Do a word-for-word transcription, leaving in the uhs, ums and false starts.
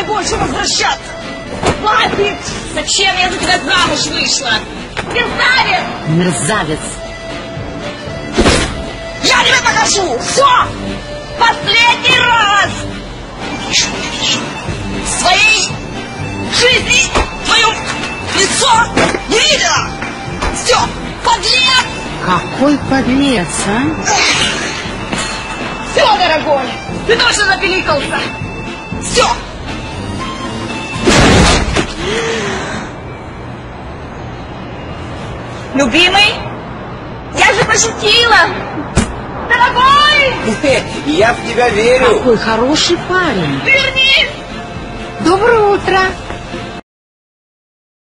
вздумай больше возвращаться! Хватит! Зачем я за тебя замуж вышла? Мерзавец! Мерзавец! Я тебе покажу! Все! Последний раз! Еще не вижу в своей жизни твое лицо не видела! Все! Подлец! Какой подлец, а? Все, дорогой! Ты точно запеликался! Все! Любимый, я же пошутила! Дорогой! Я в тебя верю! Какой хороший парень! Вернись! Доброе утро!